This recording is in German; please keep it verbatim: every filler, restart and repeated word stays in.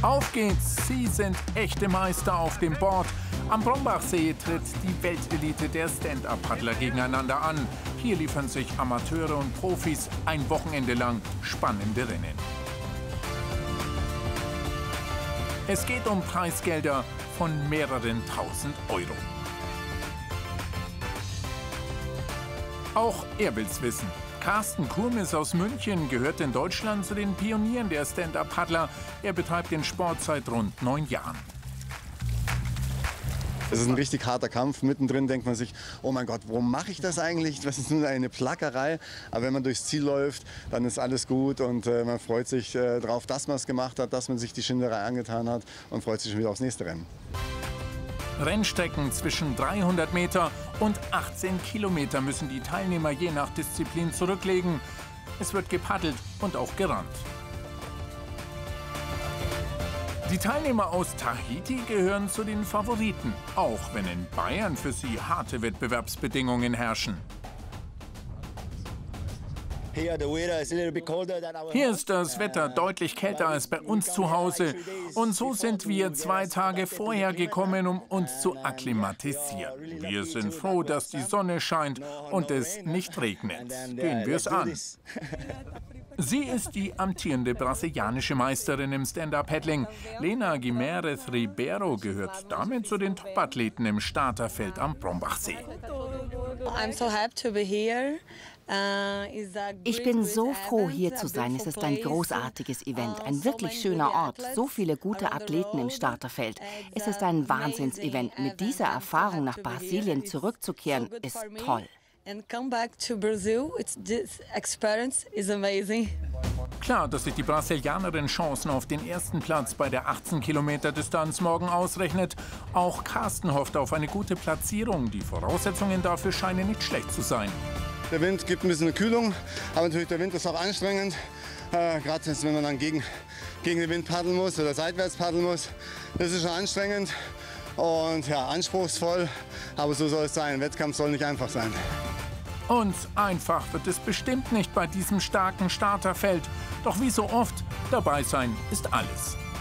Auf geht's, sie sind echte Meister auf dem Board. Am Brombachsee tritt die Weltelite der Stand-Up-Paddler gegeneinander an. Hier liefern sich Amateure und Profis ein Wochenende lang spannende Rennen. Es geht um Preisgelder von mehreren tausend Euro. Auch er will's wissen. Carsten Kurmis aus München gehört in Deutschland zu den Pionieren der Stand-Up-Paddler. Er betreibt den Sport seit rund neun Jahren. Es ist ein richtig harter Kampf. Mittendrin denkt man sich, oh mein Gott, warum mache ich das eigentlich? Das ist nur eine Plackerei. Aber wenn man durchs Ziel läuft, dann ist alles gut und äh, man freut sich äh, darauf, dass man es gemacht hat, dass man sich die Schinderei angetan hat und freut sich schon wieder aufs nächste Rennen. Rennstrecken zwischen dreihundert Meter und achtzehn Kilometer müssen die Teilnehmer je nach Disziplin zurücklegen. Es wird gepaddelt und auch gerannt. Die Teilnehmer aus Tahiti gehören zu den Favoriten, auch wenn in Bayern für sie harte Wettbewerbsbedingungen herrschen. Hier ist das Wetter deutlich kälter als bei uns zu Hause. Und so sind wir zwei Tage vorher gekommen, um uns zu akklimatisieren. Wir sind froh, dass die Sonne scheint und es nicht regnet. Gehen wir es an. Sie ist die amtierende brasilianische Meisterin im Stand-Up-Paddling. Lena Guimarães Ribeiro gehört damit zu den Top-Athleten im Starterfeld am Brombachsee. Ich bin so froh, hier zu sein. Es ist ein großartiges Event, ein wirklich schöner Ort. So viele gute Athleten im Starterfeld. Es ist ein Wahnsinns-Event. Mit dieser Erfahrung nach Brasilien zurückzukehren, ist toll. Klar, dass sich die Brasilianerin Chancen auf den ersten Platz bei der achtzehn Kilometer Distanz morgen ausrechnet. Auch Carsten hofft auf eine gute Platzierung. Die Voraussetzungen dafür scheinen nicht schlecht zu sein. Der Wind gibt ein bisschen eine Kühlung, aber natürlich der Wind ist auch anstrengend. Äh, Gerade wenn man dann gegen, gegen den Wind paddeln muss oder seitwärts paddeln muss. Das ist schon anstrengend und ja, anspruchsvoll, aber so soll es sein. Ein Wettkampf soll nicht einfach sein. Und einfach wird es bestimmt nicht bei diesem starken Starterfeld. Doch wie so oft, dabei sein ist alles.